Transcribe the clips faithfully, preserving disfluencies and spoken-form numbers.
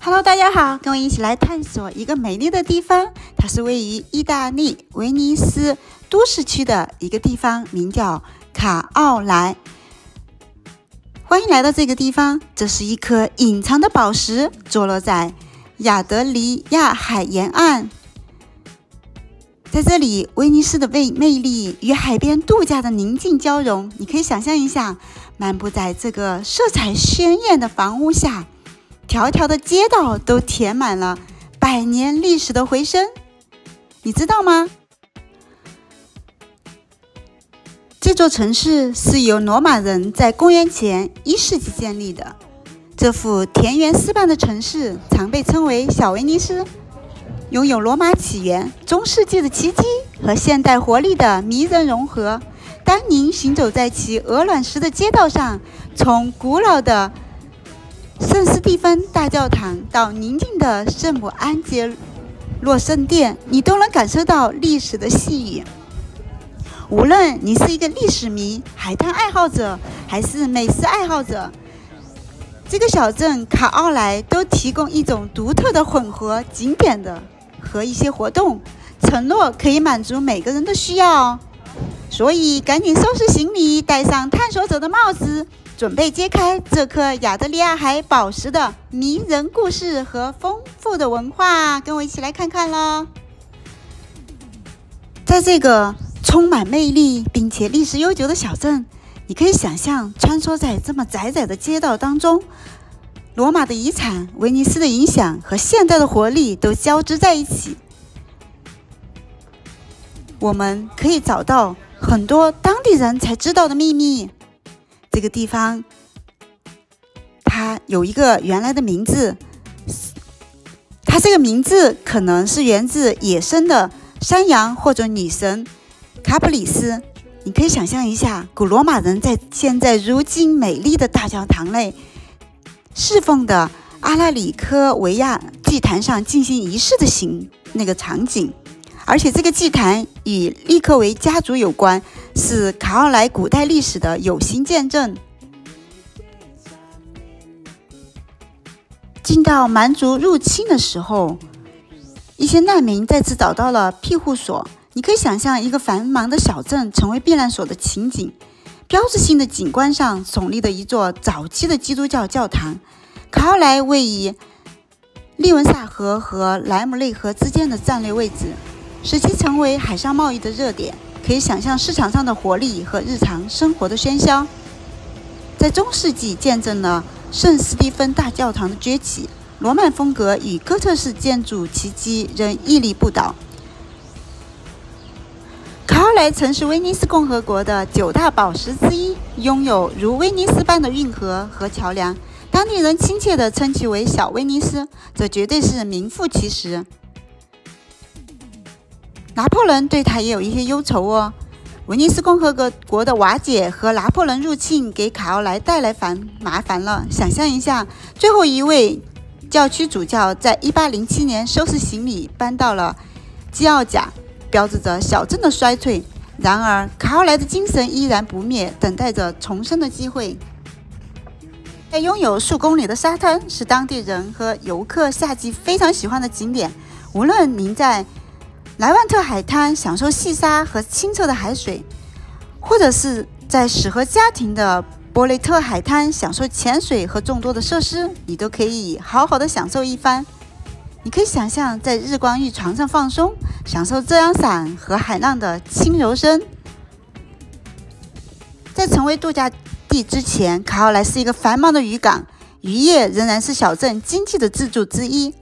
Hello， 大家好，跟我一起来探索一个美丽的地方。它是位于意大利威尼斯都市区的一个地方，名叫卡奥莱。欢迎来到这个地方，这是一颗隐藏的宝石，坐落在亚得里亚海沿岸。在这里，威尼斯的魅魅力与海边度假的宁静交融。你可以想象一下，漫步在这个色彩鲜艳的房屋下，条条的街道都填满了百年历史的回声。你知道吗？这座城市是由罗马人在公元前一世纪建立的。这幅田园诗般的城市常被称为小威尼斯，拥有罗马起源、中世纪的奇迹和现代活力的迷人融合。当您行走在其鹅卵石的街道上，从古老的圣斯蒂芬大教堂到宁静的圣母安杰洛圣殿，你都能感受到历史的细语。无论你是一个历史迷、海滩爱好者，还是美食爱好者，这个小镇卡奥莱都提供一种独特的混合景点的和一些活动，承诺可以满足每个人的需要。所以赶紧收拾行李，戴上探索者的帽子，准备揭开这颗亚得里亚海宝石的迷人故事和丰富的文化，跟我一起来看看咯。在这个充满魅力并且历史悠久的小镇，你可以想象穿梭在这么窄窄的街道当中，罗马的遗产、威尼斯的影响和现代的活力都交织在一起。我们可以找到很多当地人才知道的秘密。这个地方它有一个原来的名字，它这个名字可能是源自野生的山羊或者女神卡普里斯。你可以想象一下，古罗马人在现在如今美丽的大教堂内侍奉的阿拉里科维亚祭坛上进行仪式的行那个场景。而且这个祭坛与利克维家族有关，是卡奥莱古代历史的有形见证。进到蛮族入侵的时候，一些难民在此找到了庇护所。你可以想象一个繁忙的小镇成为避难所的情景。标志性的景观上耸立的一座早期的基督教教堂。卡奥莱位于利文萨河和莱姆内河之间的战略位置，使其成为海上贸易的热点。可以想象市场上的活力和日常生活的喧嚣。在中世纪见证了圣斯蒂芬大教堂的崛起，罗曼风格与哥特式建筑奇迹仍屹立不倒。卡奥莱曾是威尼斯共和国的九大宝石之一，拥有如威尼斯般的运河和桥梁，当地人亲切地称其为小威尼斯，这绝对是名副其实。拿破仑对他也有一些忧愁哦。威尼斯共和国的瓦解和拿破仑入侵给卡奥莱带来烦麻烦了。想象一下，最后一位教区主教在一八零七年收拾行李搬到了基奥贾，标志着小镇的衰退。然而卡奥莱的精神依然不灭，等待着重生的机会。在拥有数公里的沙滩，是当地人和游客夏季非常喜欢的景点。无论您在莱万特海滩享受细沙和清澈的海水，或者是在适合家庭的博雷特海滩享受潜水和众多的设施，你都可以好好的享受一番。你可以想象在日光浴床上放松，享受遮阳伞和海浪的轻柔声。在成为度假地之前，卡奥莱是一个繁忙的渔港，渔业仍然是小镇经济的支柱之一。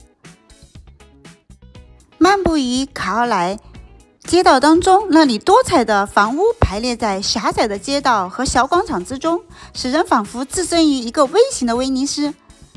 漫步于卡奥莱街道当中，那里多彩的房屋排列在狭窄的街道和小广场之中，使人仿佛置身于一个微型的威尼斯。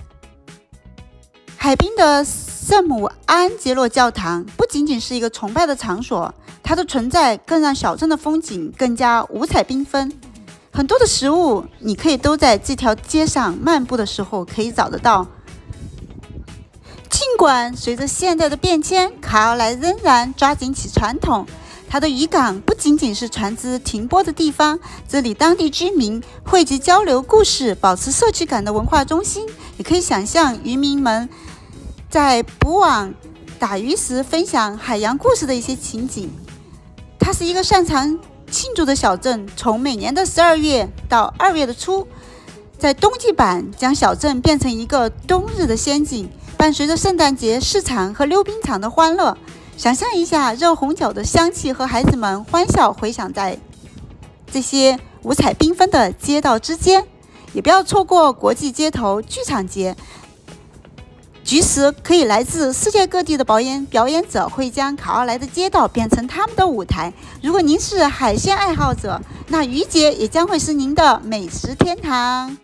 海滨的圣母安杰洛教堂不仅仅是一个崇拜的场所，它的存在更让小镇的风景更加五彩缤纷。很多的食物你可以都在这条街上漫步的时候可以找得到。尽管随着现代的变迁，卡奥莱仍然抓紧起传统。它的渔港不仅仅是船只停泊的地方，这里当地居民汇集交流故事、保持社区感的文化中心。也可以想象渔民们在捕网打鱼时分享海洋故事的一些情景。它是一个擅长庆祝的小镇，从每年的十二月到二月的初，在冬季版将小镇变成一个冬日的仙境，伴随着圣诞节市场和溜冰场的欢乐。想象一下热红酒的香气和孩子们欢笑回响在这些五彩缤纷的街道之间。也不要错过国际街头剧场节，局时可以来自世界各地的表演表演者会将卡奥莱的街道变成他们的舞台。如果您是海鲜爱好者，那渔节也将会是您的美食天堂。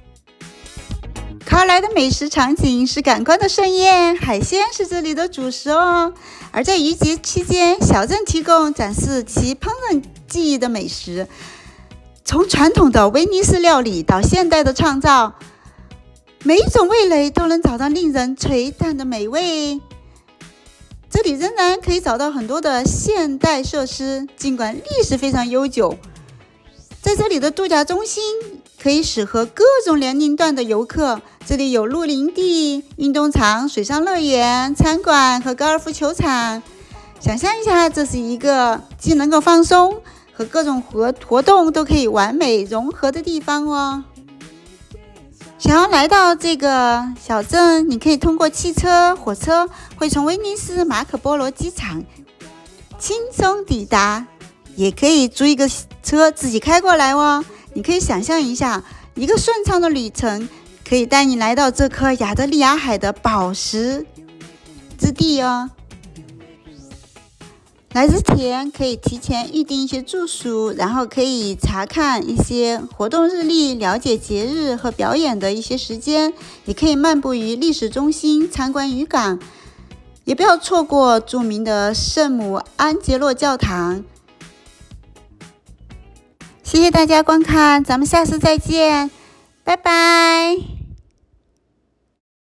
卡奥莱的美食场景是感官的盛宴，海鲜是这里的主食哦。而在渔节期间，小镇提供展示其烹饪技艺的美食。从传统的威尼斯料理到现代的创造，每一种味蕾都能找到令人垂涎的美味。这里仍然可以找到很多的现代设施，尽管历史非常悠久。在这里的度假中心可以适合各种年龄段的游客，这里有露营地、运动场、水上乐园、餐馆和高尔夫球场。想象一下，这是一个既能够放松和各种活活动都可以完美融合的地方哦。想要来到这个小镇，你可以通过汽车、火车，会从威尼斯马可波罗机场轻松抵达，也可以租一个车自己开过来哦。你可以想象一下，一个顺畅的旅程可以带你来到这颗亚得里亚海的宝石之地哦。来之前可以提前预定一些住宿，然后可以查看一些活动日历，了解节日和表演的一些时间，也可以漫步于历史中心，参观渔港，也不要错过著名的圣母安杰洛教堂。谢谢大家观看，咱们下次再见，拜拜。